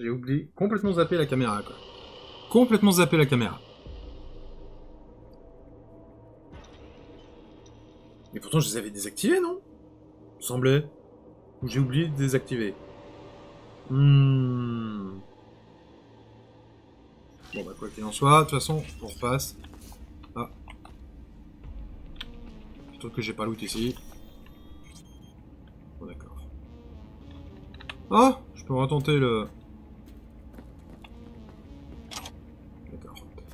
J'ai oublié, complètement zappé la caméra, quoi. Complètement zappé la caméra. Et pourtant, je les avais désactivés, non? Il me semblait. Ou j'ai oublié de désactiver. Bon, bah, quoi qu'il en soit, de toute façon, on repasse. Ah. Plutôt que j'ai pas loot ici. Bon, d'accord. Ah! Je peux retenter le... D'accord.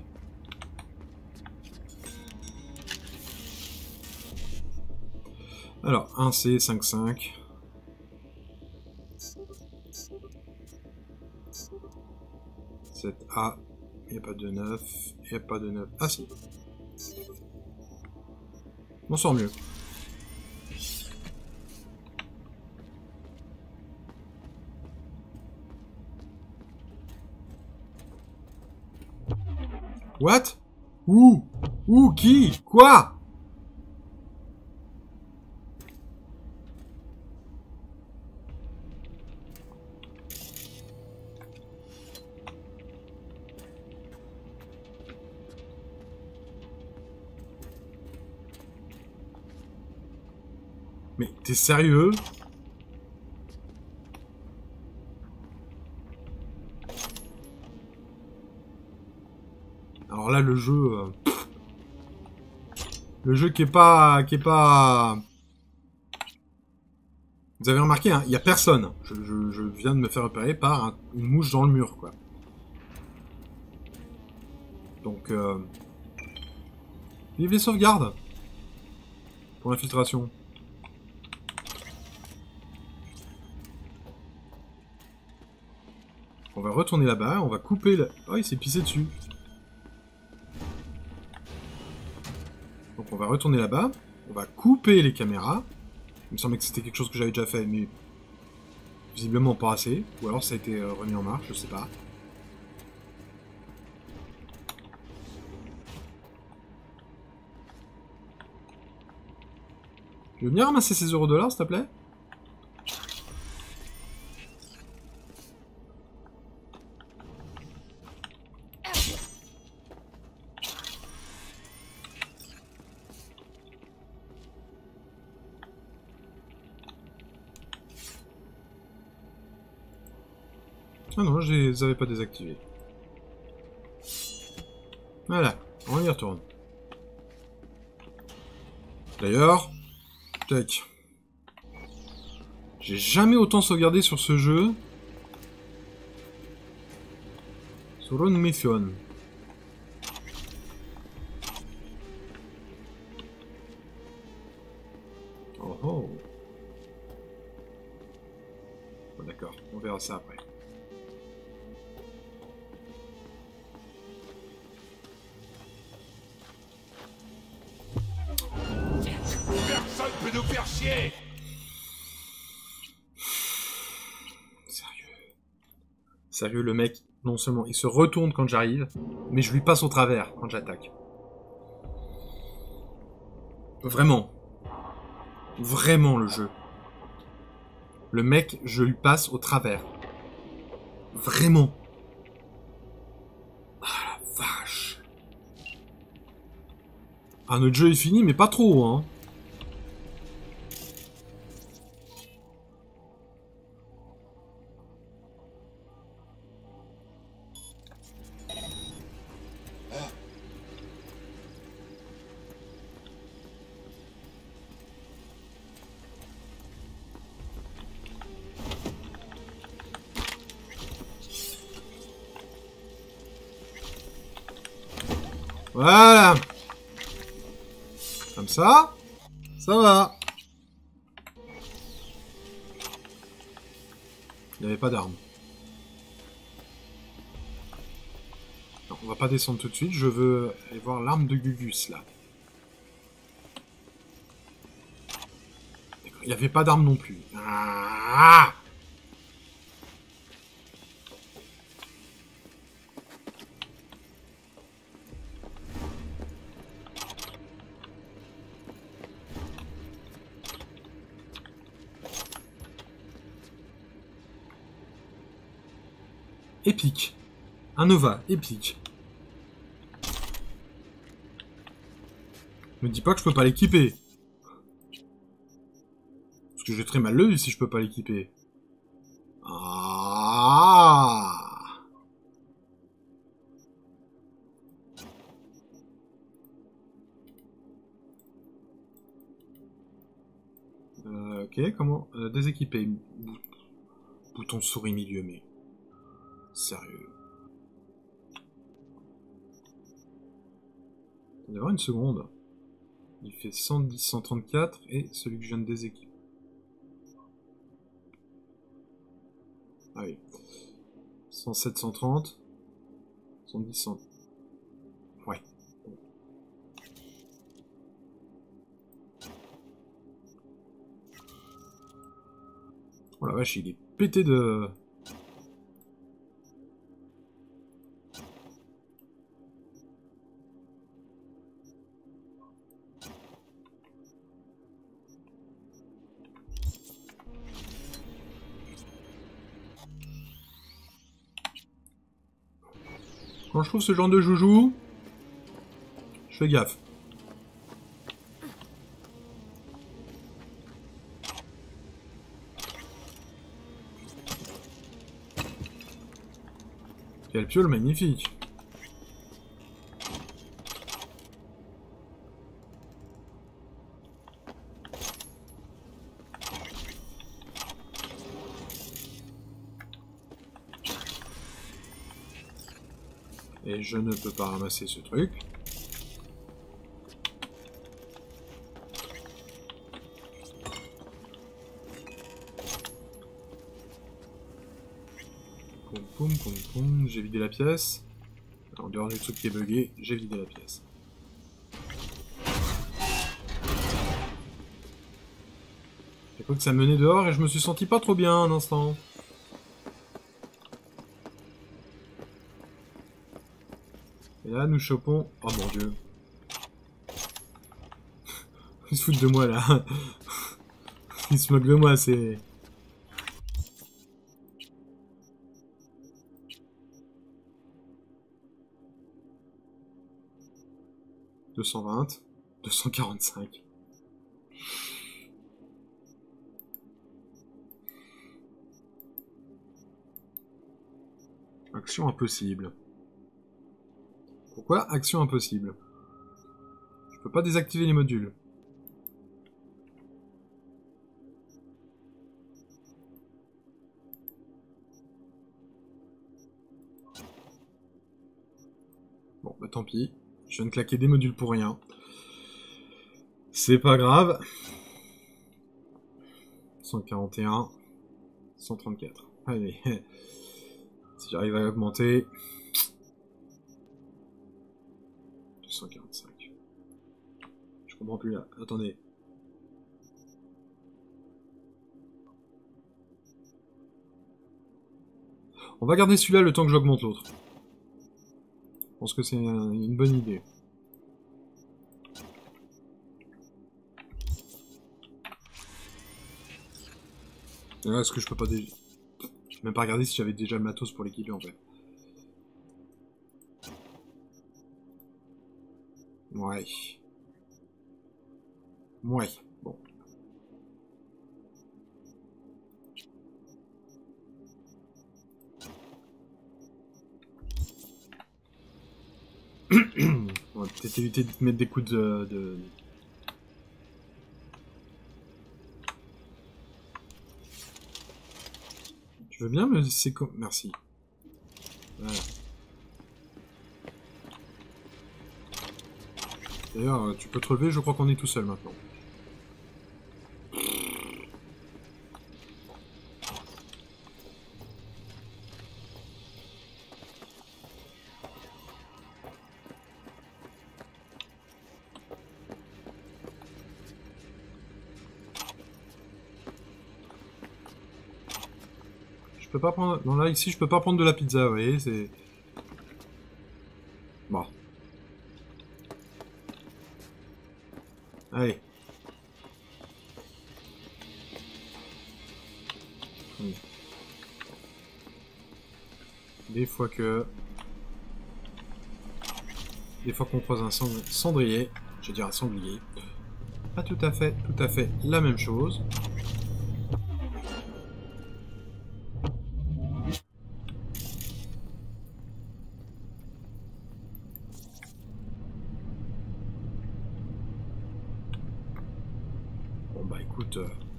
Alors, 1C, 5-5. 7A. Il n'y a pas de 9. Il n'y a pas de 9. Ah si. On sort mieux. What? Où? Où? Qui? Quoi? Mais t'es sérieux? Alors là, le jeu... le jeu qui est pas... Vous avez remarqué, hein, il y a personne. Je viens de me faire repérer par une mouche dans le mur, quoi. Donc, vive les sauvegardes pour l'infiltration. On va retourner là-bas, on va couper le... Oh, il s'est pissé dessus. Donc on va retourner là-bas, on va couper les caméras. Il me semblait que c'était quelque chose que j'avais déjà fait, mais visiblement pas assez. Ou alors ça a été remis en marche, je sais pas. Tu veux venir ramasser ces $, s'il te plaît? Ah non, je les avais pas désactivés. Voilà, on y retourne. D'ailleurs, tac. J'ai jamais autant sauvegardé sur ce jeu. Sur une mission. Oh oh. Bon, d'accord, on verra ça après. Personne peut nous faire chier! Sérieux, le mec, non seulement il se retourne quand j'arrive, mais je lui passe au travers quand j'attaque. Vraiment. Vraiment le jeu. Le mec, je lui passe au travers. Vraiment. Ah la vache. Ah, notre jeu est fini, mais pas trop, hein. Voilà. Comme ça va. Il n'y avait pas d'armes. Non, on va pas descendre tout de suite, je veux aller voir l'arme de Gugus, là. D'accord, il n'y avait pas d'arme non plus. Ah! Épique. Un Nova, épique. Me dis pas que je peux pas l'équiper. Parce que j'ai très mal le vu si je peux pas l'équiper. Ah! Ok, comment déséquiper. Bouton souris milieu, mais... Sérieux. Il y avoir une seconde. Il fait 110, 134 et celui que je viens de déséquiper. Ah oui. 107, 130. 110, 100. Ouais. Oh la vache, il est pété de... Quand je trouve ce genre de joujou, je fais gaffe. Quel piole magnifique. Et je ne peux pas ramasser ce truc. Poum poum poum poum, j'ai vidé la pièce. En dehors du truc qui est bugué, j'ai vidé la pièce. J'ai cru que ça menait dehors et je me suis senti pas trop bien un instant. Et là, nous chopons... Oh mon dieu. Ils se foutent de moi, là. Ils se moquent de moi, c'est... « 220. 245. Action impossible. Pourquoi action impossible? Je peux pas désactiver les modules. Bon, bah tant pis. Je viens de claquer des modules pour rien. C'est pas grave. 141. 134. Allez. Si j'arrive à augmenter... 245. Je comprends plus là. Attendez. On va garder celui-là le temps que j'augmente l'autre. Je pense que c'est une bonne idée. Est-ce que je peux pas déjà... Je vais même pas regarder si j'avais déjà le matos pour l'équiper en fait. Ouais. Ouais. Bon. On va peut-être éviter de te mettre des coups de... Tu veux bien me laisser comme... Merci. Voilà. D'ailleurs, tu peux te relever, je crois qu'on est tout seul maintenant. Je peux pas prendre... Non, là, ici, je peux pas prendre de la pizza, vous voyez, c'est... Bon. Allez. Des fois qu'on croise un cendrier, je vais dire un sanglier. Pas tout à fait la même chose. Bon bah écoute...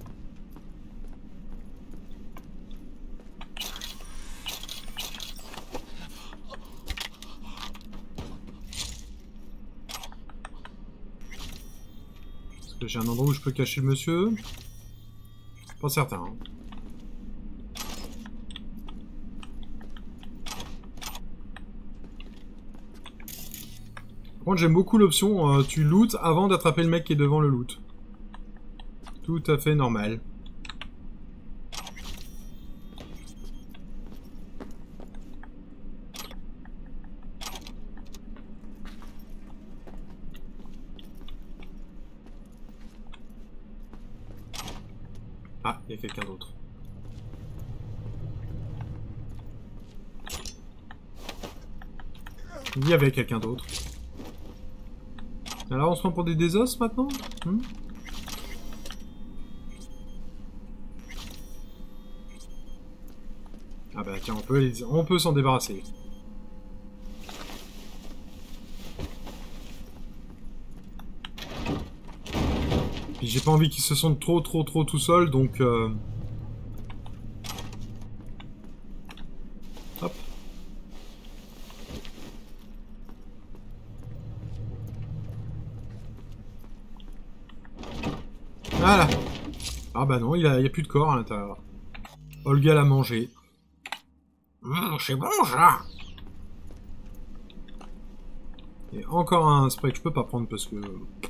Est-ce que j'ai un endroit où je peux cacher le monsieur? Pas certain. Hein. Par contre, j'aime beaucoup l'option tu loot avant d'attraper le mec qui est devant le loot. Tout à fait normal. Ah, il y a quelqu'un d'autre. Il y avait quelqu'un d'autre. Alors on se prend pour des désos maintenant? Ah bah tiens, on peut s'en débarrasser. Puis j'ai pas envie qu'ils se sentent trop tout seuls, donc... Hop. Voilà. Ah bah non, il y a plus de corps à l'intérieur. Olga l'a mangé. C'est bon ça. Et encore un spray que je peux pas prendre parce que...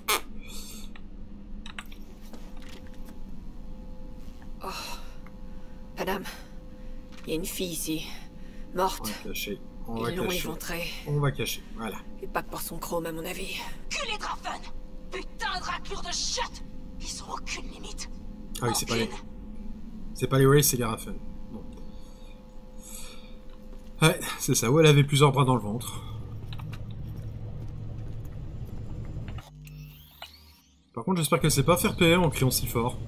Oh. Madame, il y a une fille ici. Morte. On va cacher. Ils l'ont éventrée. On va cacher, voilà. Et pas que pour son chrome à mon avis. Que les Drafen! Putain de raclure de chiottes! Ils ont aucune limite. Ah oui, c'est pas les... C'est pas les Wraiths, c'est les Raffen. Bon. Ouais, c'est ça. Où elle avait plusieurs bras dans le ventre. Par contre, j'espère qu'elle sait pas faire PR en criant si fort.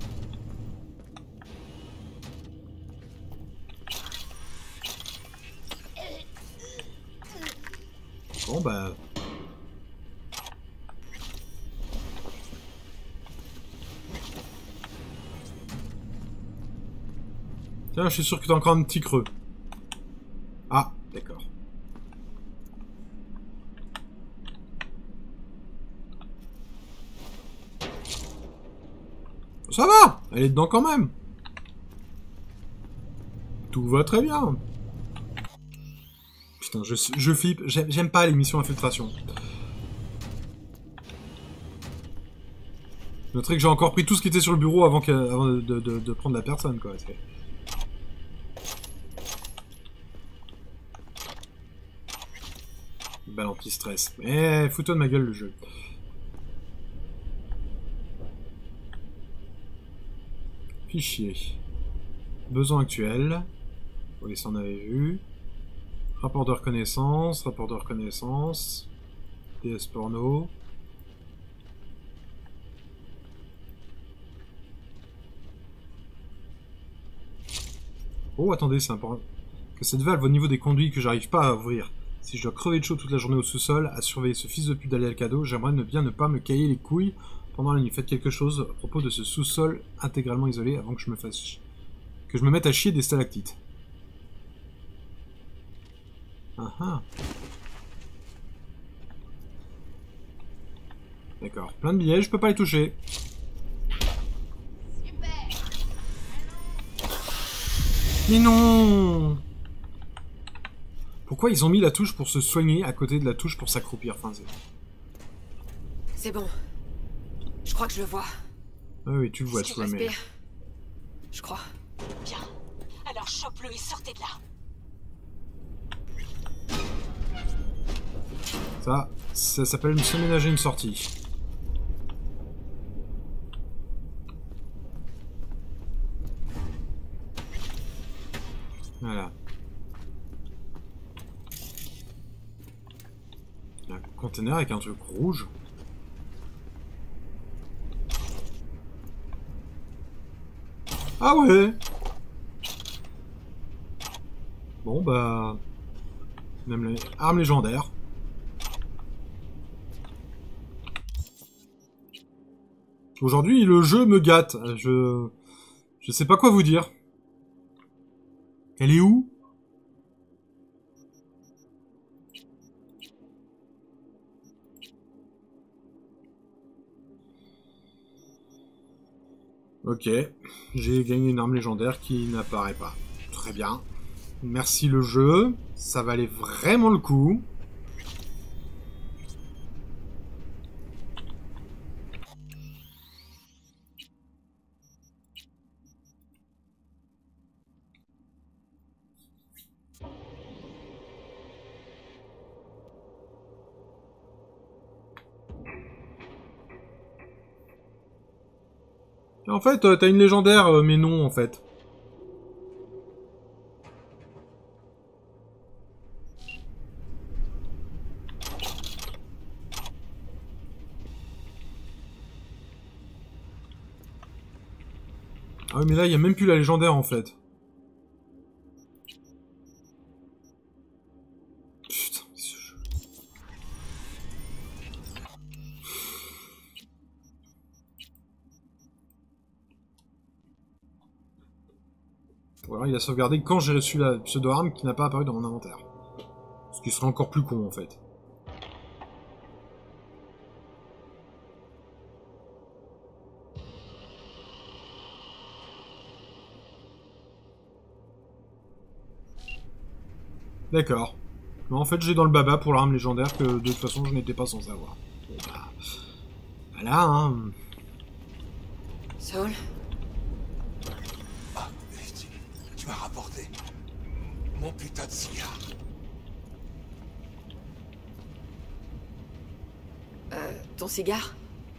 Bon bah... Tiens, je suis sûr que t'as encore un petit creux. Ah, d'accord. Ça va! Elle est dedans quand même! Tout va très bien! Putain, je flippe. J'aime pas les missions infiltration. Je noterai que j'ai encore pris tout ce qui était sur le bureau avant de prendre la personne, quoi. Balle anti-stress. Mais fous-toi de ma gueule, le jeu. Fichier. Besoin actuel. Oui, ça on avait vu. Rapport de reconnaissance, DS porno. Oh, attendez, c'est important. Que cette valve au niveau des conduits que j'arrive pas à ouvrir. Si je dois crever de chaud toute la journée au sous-sol, à surveiller ce fils de pute d'aller al cadeau, j'aimerais ne pas me cailler les couilles pendant la nuit. Faites quelque chose à propos de ce sous-sol intégralement isolé avant que je me mette à chier des stalactites. Ah ah. D'accord. Plein de billets, je peux pas les toucher. Mais non! Pourquoi ils ont mis la touche pour se soigner à côté de la touche pour s'accroupir? Enfin, c'est bon. Je crois que je le vois. Ah oui, tu le vois sous la mer. Je crois. Bien. Alors chope-le et sortez de là. Ça s'appelle se ménager une sortie. Voilà. Il y a un conteneur avec un truc rouge. Ah ouais. Bon bah... Même les armes légendaires. Aujourd'hui, le jeu me gâte. Je sais pas quoi vous dire. Elle est où? Ok. J'ai gagné une arme légendaire qui n'apparaît pas. Très bien. Merci le jeu. Ça valait vraiment le coup. En fait, t'as une légendaire, mais non, en fait. Ah oui, mais là, il n'y a même plus la légendaire, en fait. Putain, ce jeu. Ou alors, il a sauvegardé quand j'ai reçu la pseudo-arme qui n'a pas apparu dans mon inventaire. Ce qui serait encore plus con, en fait. D'accord. Mais en fait, j'ai dans le baba pour l'arme légendaire que de toute façon je n'étais pas censé avoir. Bon bah... Voilà, hein. Saul? Ah, tu m'as rapporté mon putain de cigare. Ton cigare?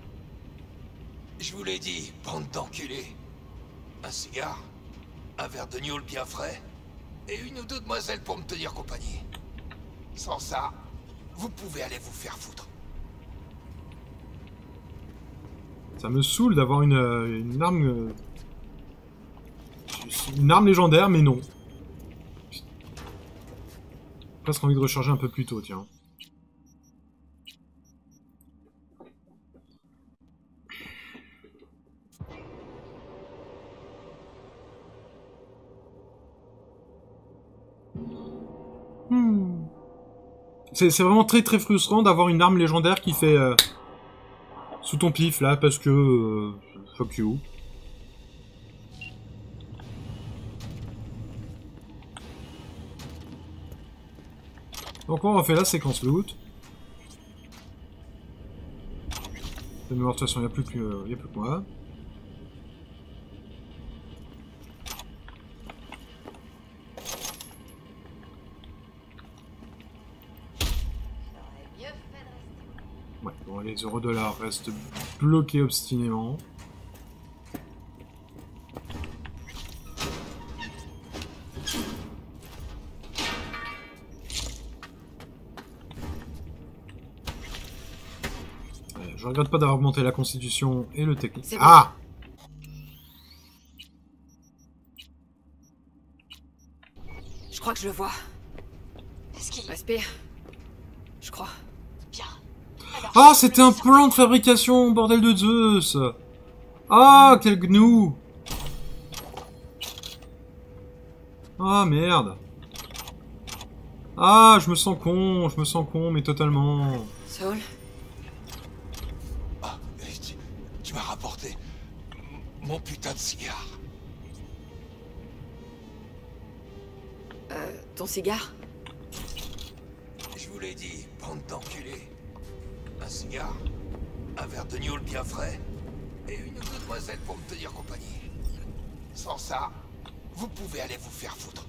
Je vous l'ai dit, bande d'enculés. Un cigare, un verre de gnôle bien frais, et une ou deux demoiselles pour me tenir compagnie. Sans ça, vous pouvez aller vous faire foutre. Ça me saoule d'avoir une arme... Une arme légendaire, mais non. J'ai presque envie de recharger un peu plus tôt, tiens. C'est vraiment très très frustrant d'avoir une arme légendaire qui fait... sous ton pif, là, parce que... fuck you. Donc on refait la séquence loot. De mémoire, de toute façon, il n'y a plus que moi. Ouais, bon, les $, restent bloqués obstinément. Je regrette pas d'avoir augmenté la constitution et le technique. Ah! Je crois que je le vois. Est-ce qu'il... Respire. Je crois. Bien. Alors, Ah, c'était un plan de fabrication, bordel de Zeus! Ah, quel gnou! Ah, merde! Ah, je me sens con, mais totalement. Saul? Ah, tu m'as rapporté mon putain de cigare. Ton cigare? Je vous l'ai dit, bande d'enculés. Un cigare, un verre de gnôle bien frais, et une ou deux demoiselles pour me tenir compagnie. Sans ça, vous pouvez aller vous faire foutre.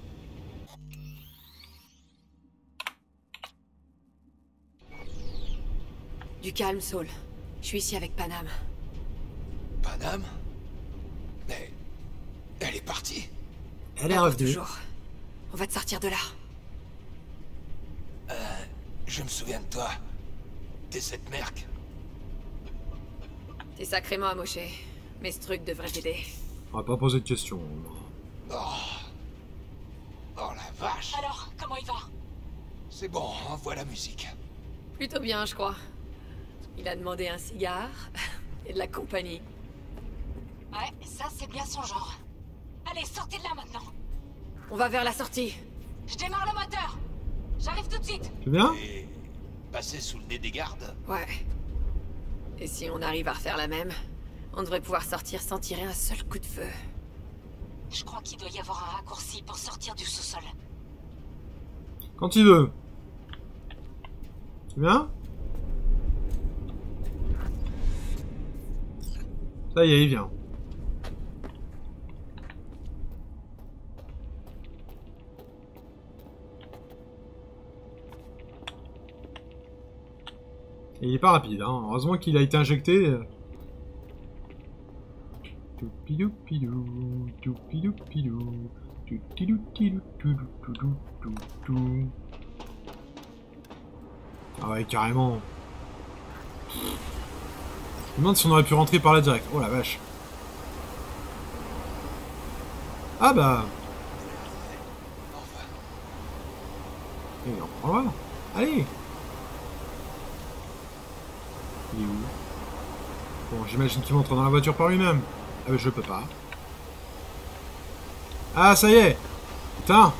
Du calme, Saul. Je suis ici avec Panam. Panam? Mais... elle est partie. Elle est Pour revenue. toujours. On va te sortir de là. Je me souviens de toi. détecter cette merque? T'es sacrément amoché. Mais ce truc devrait t'aider. On va pas poser de questions. Oh. Oh la vache. Alors, comment il va? C'est bon, envoie la musique. Plutôt bien, je crois. Il a demandé un cigare et de la compagnie. Ouais, ça c'est bien son genre. Allez, sortez de là maintenant. On va vers la sortie. Je démarre le moteur. J'arrive tout de suite. Tu viens? Et passer sous le nez des gardes? Ouais. Et si on arrive à refaire la même, on devrait pouvoir sortir sans tirer un seul coup de feu. Je crois qu'il doit y avoir un raccourci pour sortir du sous-sol. Quand il veut. Tu viens? Ça y est, il vient. Et il est pas rapide, hein. Heureusement qu'il a été injecté. Toupidou-pidou, toupidou-pidou, toupidou-tidou-toudou-toudou-toudou. Ah ouais, carrément. Je me demande si on aurait pu rentrer par là direct. Oh la vache. Ah bah. Et on prend là. Allez. Il est où? Bon, j'imagine qu'il montre dans la voiture par lui-même. Ah mais je peux pas. Ah ça y est. Putain.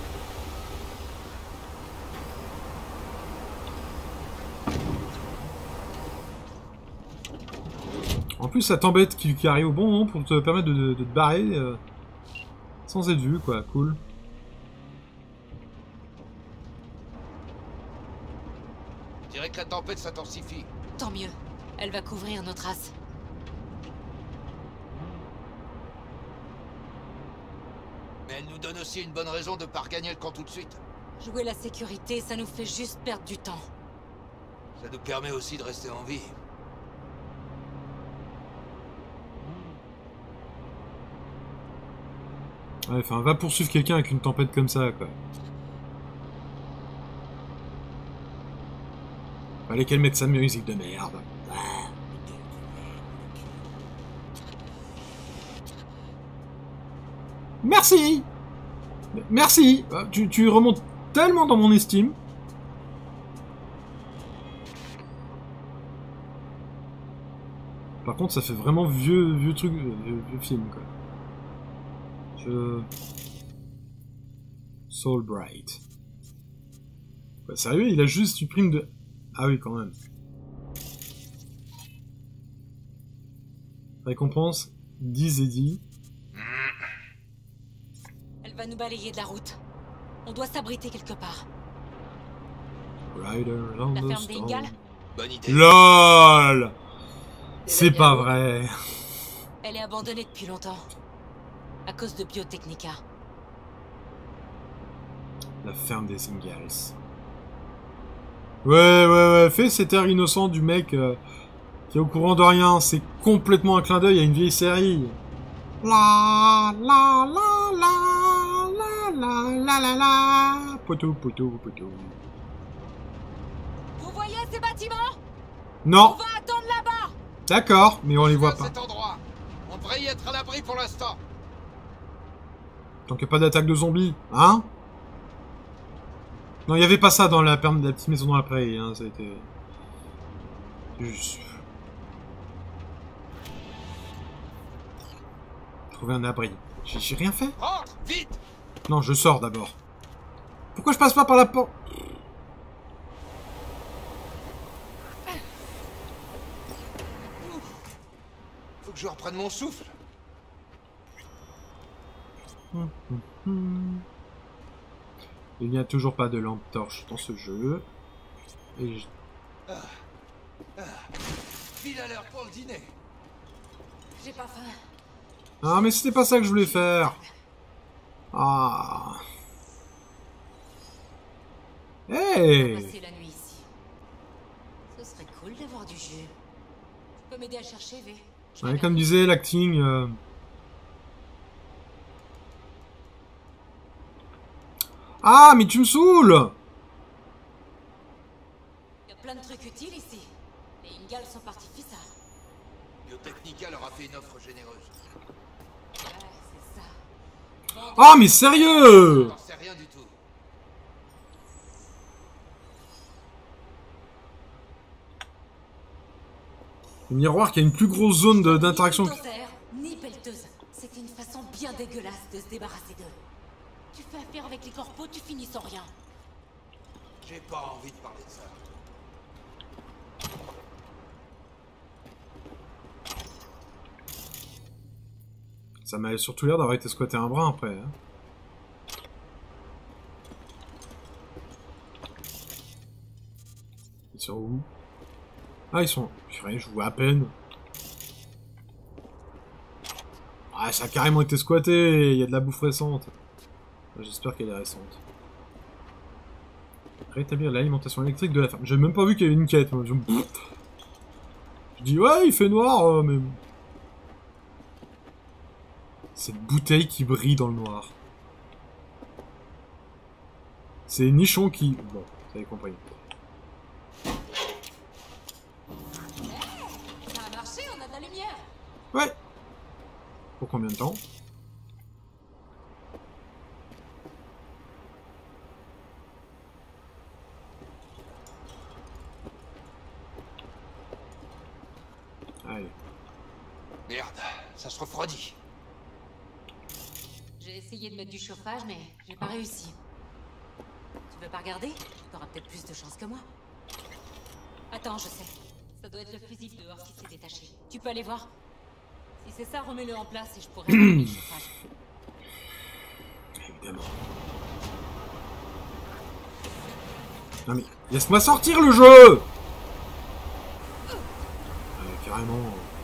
En plus, ça t'embête qui arrive au bon moment pour te permettre de te barrer sans être vu, quoi. Cool. Je dirais que la tempête s'intensifie. Tant mieux. Elle va couvrir nos traces. Mais elle nous donne aussi une bonne raison de pas regagner le camp tout de suite. Jouer la sécurité, ça nous fait juste perdre du temps. Ça nous permet aussi de rester en vie. Ouais, enfin, va poursuivre quelqu'un avec une tempête comme ça, quoi. Fallait qu'elle mette sa musique de merde. Merci. Merci. Tu remontes tellement dans mon estime. Par contre, ça fait vraiment vieux truc, vieux film, quoi. Soul Bright. Bah, sérieux, il a juste une prime de... Ah oui, quand même. Récompense 10 et 10. Elle va nous balayer de la route. On doit s'abriter quelque part. Rider on La the ferme des storm. Ingalls? Bonne idée. LOL. C'est pas vrai. Elle est abandonnée depuis longtemps. À cause de Biotechnica. La ferme des Ingalls. Ouais, fais cet air innocent du mec qui est au courant de rien. C'est complètement un clin d'œil à une vieille série. La la la la la la la la la. Potou. Vous voyez ces bâtiments? On Non, va attendre là-bas. d'accord, mais on les voit À pas. cet endroit. On devrait y être à l'abri pour l'instant. Tant qu'il n'y a pas d'attaque de zombies, hein? Non, il n'y avait pas ça dans la petite maison dans la prairie, hein, ça a été... Juste... Trouver un abri. J'ai rien fait? Rentre, vite. Non, je sors d'abord. Pourquoi je passe pas par la porte? Faut que je reprenne mon souffle. Il n'y a toujours pas de lampe torche dans ce jeu. Et File à l'heure pour le dîner. J'ai pas faim. Ah, mais c'était pas ça que je voulais faire. Ah. Hey. Passer la nuit ici. Ce serait cool d'avoir du jus. Tu peux m'aider à chercher, V? Ouais, comme disait l'acting... Ah, mais tu me saoules! plein de trucs utiles ici. Les Ingalls sont partis ça. Biotechnica leur a fait une offre généreuse. Ouais, c'est ça. Ah, mais sérieux! J'en sais rien du tout. Le miroir qui a une plus grosse zone d'interaction. Ni bulldozer, ni pelleteuse. C'était une façon bien dégueulasse de se débarrasser d'eux. Tu fais affaire avec les corpos, tu finis sans rien. J'ai pas envie de parler de ça. Ça m'a surtout l'air d'avoir été squatté un brin après. Hein. Ils sont où? Ah, ils sont... Purée, je vois à peine. Ah, ça a carrément été squatté. Il y a de la bouffe récente. J'espère qu'elle est récente. Rétablir l'alimentation électrique de la ferme. J'ai même pas vu qu'il y avait une quête. Moi. Je dis, ouais, il fait noir, mais... Cette bouteille qui brille dans le noir. C'est Nichon qui... Bon, vous avez compris. Ça a marché, on a de la lumière. Ouais. Pour combien de temps? Allez. Merde, ça se refroidit. J'ai essayé de mettre du chauffage, mais j'ai pas réussi. Tu veux pas regarder? T'auras peut-être plus de chance que moi. Attends, je sais. Ça doit être le fusible dehors qui s'est détaché. Tu peux aller voir? Si c'est ça, remets-le en place et je pourrais mettre le chauffage. Évidemment. Non mais, laisse-moi sortir le jeu! Ouais, carrément...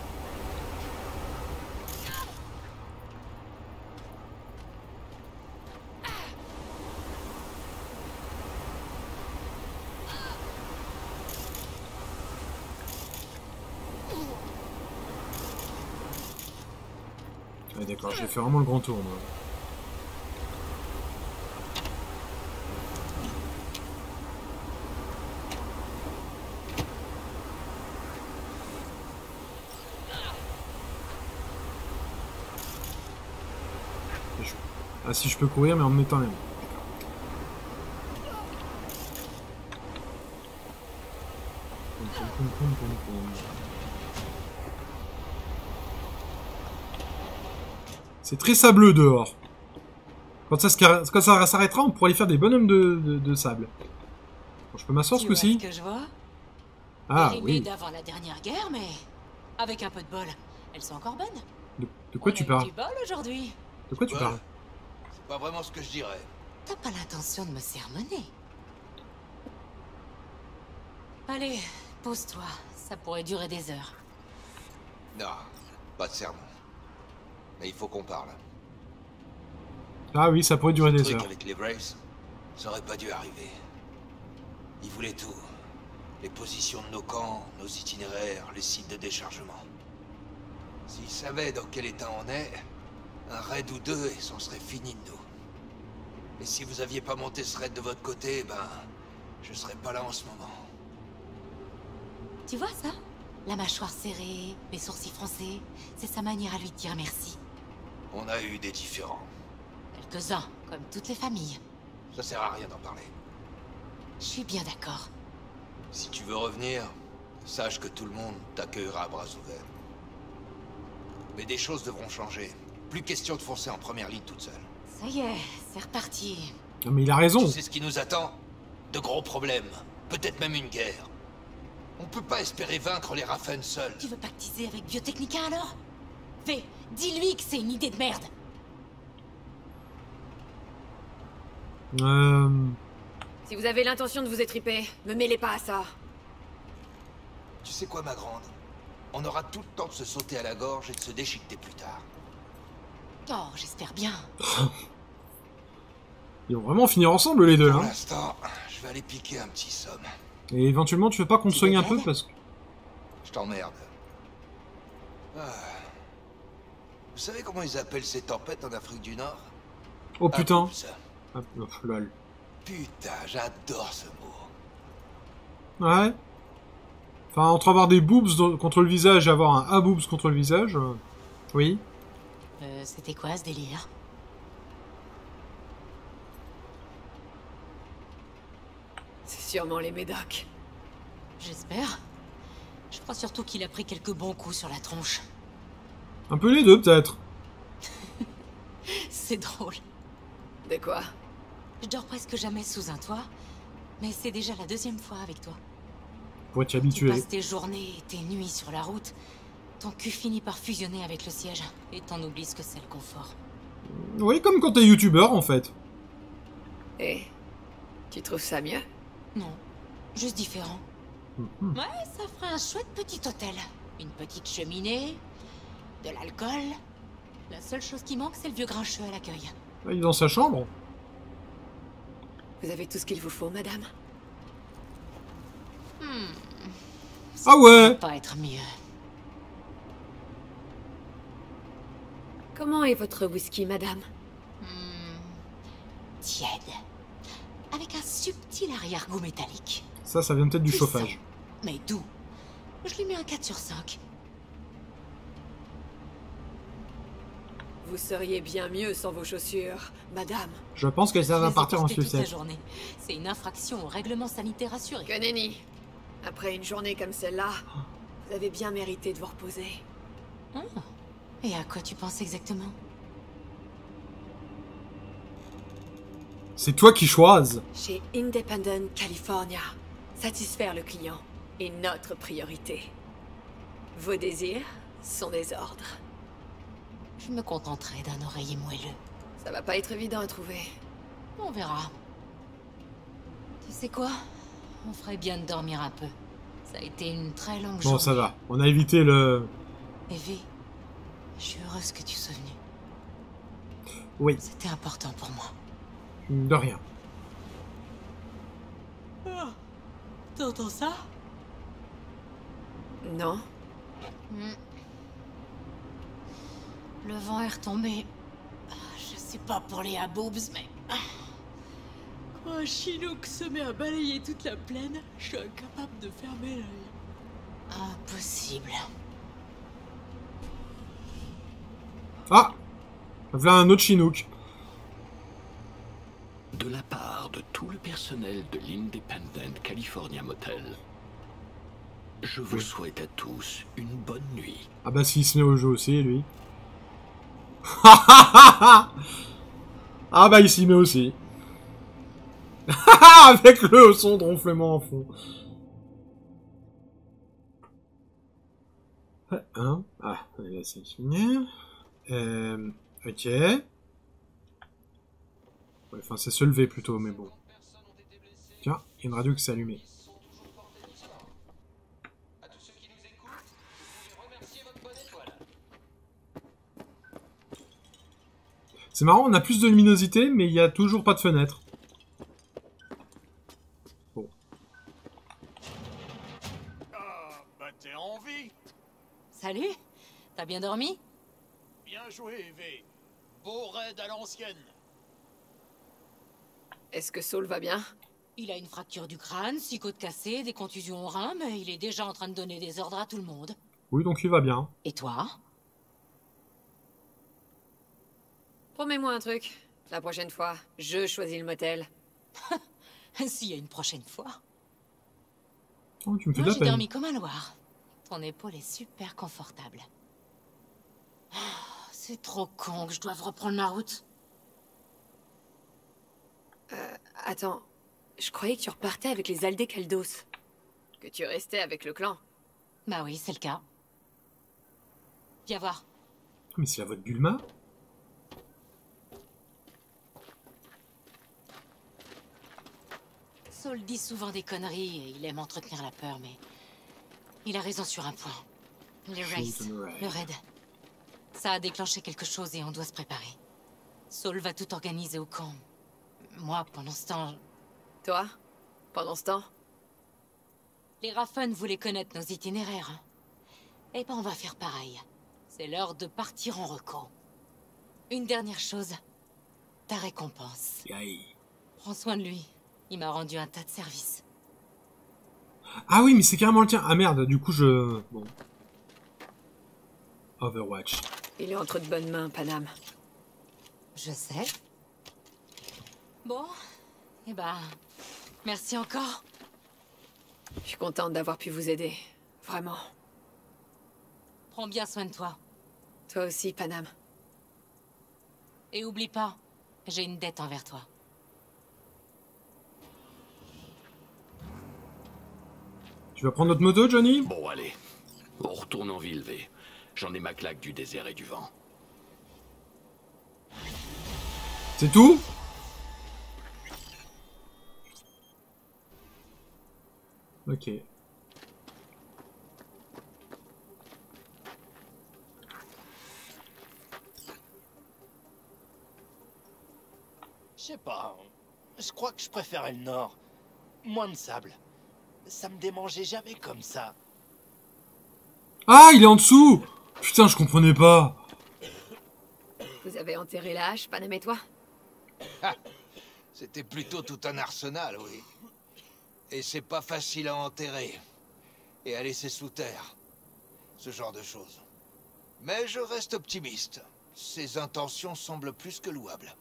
Ouais, d'accord, j'ai fait vraiment le grand tour, moi. Ah, si je peux courir, mais en me mettant les mains. C'est très sableux dehors. Quand ça s'arrêtera, on pourra y faire des bonhommes de sable. Bon, je peux m'asseoir ce coup-ci? que je vois? Ah Périmées oui. d'avant la dernière guerre, mais avec un peu de bol, elles sont encore bonnes. De quoi tu parles? Du bol aujourd'hui. De quoi tu Ouais. parles? C'est pas vraiment ce que je dirais. T'as pas l'intention de me sermonner. Allez, pose-toi. Ça pourrait durer des heures. Non, pas de sermon. Mais il faut qu'on parle. Ah oui, ça pourrait durer Ce des truc heures. avec les Braves, ça aurait pas dû arriver. Ils voulaient tout. Les positions de nos camps, nos itinéraires, les sites de déchargement. S'ils savaient dans quel état on est, un raid ou deux et c'en serait fini de nous. Et si vous aviez pas monté ce raid de votre côté, ben... je serais pas là en ce moment. Tu vois ça? La mâchoire serrée, les sourcils froncés, c'est sa manière à lui dire merci. On a eu des différends. Quelques-uns, comme toutes les familles. Ça sert à rien d'en parler. Je suis bien d'accord. Si tu veux revenir, sache que tout le monde t'accueillera à bras ouverts. Mais des choses devront changer. Plus question de foncer en première ligne toute seule. Ça y est, c'est reparti. Non mais il a raison. Tu sais ce qui nous attend? De gros problèmes. Peut-être même une guerre. On peut pas espérer vaincre les Raffen seuls. Tu veux pactiser avec Biotechnica alors? V, dis-lui que c'est une idée de merde. Si vous avez l'intention de vous étriper, me mêlez pas à ça. Tu sais quoi, ma grande? On aura tout le temps de se sauter à la gorge et de se déchiqueter plus tard. Oh, j'espère bien. Ils vont vraiment finir ensemble les deux, Pour hein. l'instant, je vais aller piquer un petit somme. Et éventuellement, tu veux pas qu'on te soigne un peu parce que... Je t'emmerde. Ah. Vous savez comment ils appellent ces tempêtes en Afrique du Nord? Oh putain. Ça. Ah, oh, lol. Putain, j'adore ce mot. Ouais. Enfin, entre avoir des boobs contre le visage et avoir un boobs contre le visage... Oui. C'était quoi ce délire? C'est sûrement les médocs. J'espère. Je crois surtout qu'il a pris quelques bons coups sur la tronche. Un peu les deux, peut-être. C'est drôle. De quoi? Je dors presque jamais sous un toit, mais c'est déjà la deuxième fois avec toi. Pour t'y Tu habituer. passes tes journées et tes nuits sur la route, ton cul finit par fusionner avec le siège, et t'en oublies ce que c'est le confort. Oui, comme quand t'es youtubeur, en fait. Et tu trouves ça mieux? Non, juste différent. Mhm. Ouais, ça ferait un chouette petit hôtel. Une petite cheminée, de l'alcool. La seule chose qui manque, c'est le vieux grincheux à l'accueil. Il est dans sa chambre. Vous avez tout ce qu'il vous faut, madame? Ah ouais. Pas être mieux. Comment est votre whisky, madame? Tiède. Avec un subtil arrière-goût métallique. Ça vient peut-être du Puissant, chauffage. mais doux. Je lui mets un 4 sur 5. Vous seriez bien mieux sans vos chaussures, madame. Je pense que ça va Les partir en éporter toute la sucette. journée. C'est une infraction au règlement sanitaire assuré. Que nenni. Après une journée comme celle-là, vous avez bien mérité de vous reposer. Ah. Et à quoi tu penses exactement? C'est toi qui choisis. Chez Independent California, satisfaire le client est notre priorité. Vos désirs sont des ordres. Je me contenterai d'un oreiller moelleux. Ça va pas être évident à trouver. On verra. Tu sais quoi? On ferait bien de dormir un peu. Ça a été une très longue journée. Bon, ça va. On a évité le... Evie, je suis heureuse que tu sois venue. Oui, C'était important pour moi. de rien. T'entends ça? Non? Le vent est retombé. Je sais pas pour les aboobs, mais... Quand un chinook se met à balayer toute la plaine, je suis incapable de fermer l'œil. Impossible. Ah, voilà un autre chinook. De la part de tout le personnel de l'Independent California Motel, je vous souhaite à tous une bonne nuit. Ah bah s'il se met au jeu aussi, lui. Ah bah il s'y met aussi. Avec le son de ronflement en fond. Hein? Ah, là c'est fini. Ok. Ouais, enfin c'est se lever plutôt, mais bon. Tiens, il y a une radio qui s'est allumée. C'est marrant, on a plus de luminosité, mais il n'y a toujours pas de fenêtre. Bon. Ah, bah t'es en vie. Salut. T'as bien dormi? Bien joué, V. Beau raid à l'ancienne. Est-ce que Saul va bien? Il a une fracture du crâne, 6 côtes cassées, des contusions au rein, mais il est déjà en train de donner des ordres à tout le monde. Oui, donc il va bien. Et toi? Promets-moi un truc. La prochaine fois, je choisis le motel. S'il y a une prochaine fois. Oh, tu me fais de Moi, la j'ai peine. dormi comme un loir. Ton épaule est super confortable. Oh, c'est trop con que je doive reprendre ma route. Attends, je croyais que tu repartais avec les Aldecaldos. Que tu restais avec le clan. Bah oui, c'est le cas. Viens voir. Mais c'est la voix de Bulma. Saul dit souvent des conneries et il aime entretenir la peur, mais... il a raison sur un point. Les races, Shoot and raid. le raid. Ça a déclenché quelque chose et on doit se préparer. Saul va tout organiser au camp. Moi, pendant ce temps... Toi? Pendant ce temps? Les Raffen voulaient connaître nos itinéraires. Hein. Eh ben, on va faire pareil. C'est l'heure de partir en reco. Une dernière chose. Ta récompense. Aïe. Prends soin de lui. Il m'a rendu un tas de services. Ah oui, mais c'est carrément le tien. Ah merde, du coup je... Bon. Overwatch. Il est entre de bonnes mains, Panam. Je sais. Bon, eh ben, merci encore. Je suis contente d'avoir pu vous aider. Vraiment. Prends bien soin de toi. Toi aussi, Panam. Et oublie pas, j'ai une dette envers toi. Tu vas prendre notre moto, Johnny? Bon, allez. On retourne en ville, V. J'en ai ma claque du désert et du vent. C'est tout? Ok. Je sais pas. Je crois que je préférais le nord. Moins de sable. Ça me démangeait jamais comme ça. Ah, il est en dessous! Putain, je comprenais pas. Vous avez enterré la hache, Panam et toi? C'était plutôt tout un arsenal, oui. Et c'est pas facile à enterrer. Et à laisser sous terre. Ce genre de choses. Mais je reste optimiste. Ses intentions semblent plus que louables.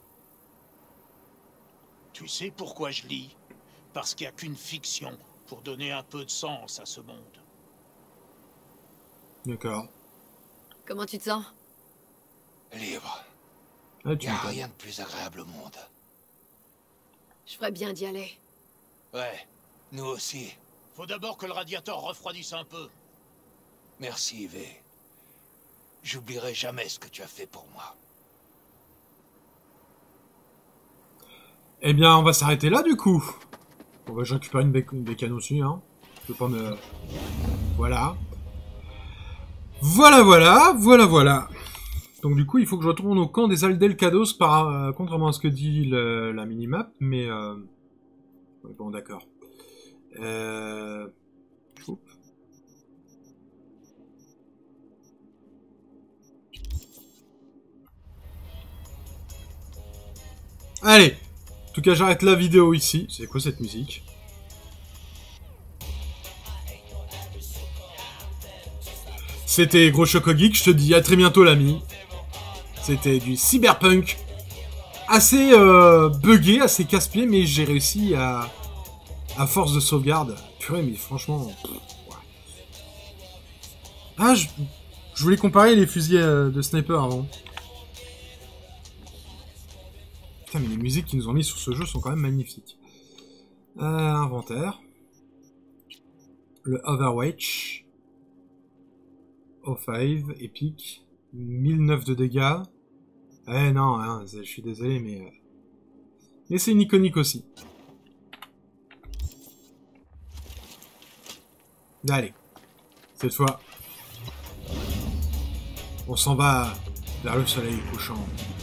Tu sais pourquoi je lis? Parce qu'il n'y a qu'une fiction pour donner un peu de sens à ce monde. D'accord. Comment tu te sens? Libre. Ah, Y tu a m'étonnes. rien de plus agréable au monde. Je ferais bien d'y aller. Ouais, nous aussi. Faut d'abord que le radiateur refroidisse un peu. Merci, V. J'oublierai jamais ce que tu as fait pour moi. Eh bien, on va s'arrêter là, du coup. Bon, bah, je récupère une bécane aussi, hein. Je peux pas me... Voilà. Voilà. Donc, du coup, il faut que je retourne au camp des Aldelcados, contrairement à ce que dit la minimap, mais... Ouais, bon, d'accord. Oups. Allez. En tout cas, j'arrête la vidéo ici. C'est quoi cette musique? C'était Gros Choco Geek, je te dis à très bientôt l'ami. C'était du cyberpunk. Assez buggé, assez casse-pied, mais j'ai réussi à force de sauvegarde. Purée, mais franchement... Ouais. Ah, je voulais comparer les fusils de sniper avant. Putain, mais les musiques qu'ils nous ont mis sur ce jeu sont quand même magnifiques. Inventaire. Le Overwatch. O5, épique. 1009 de dégâts. Eh non, hein, je suis désolé, mais... Mais c'est une iconique aussi. Allez. Cette fois, on s'en va vers le soleil couchant.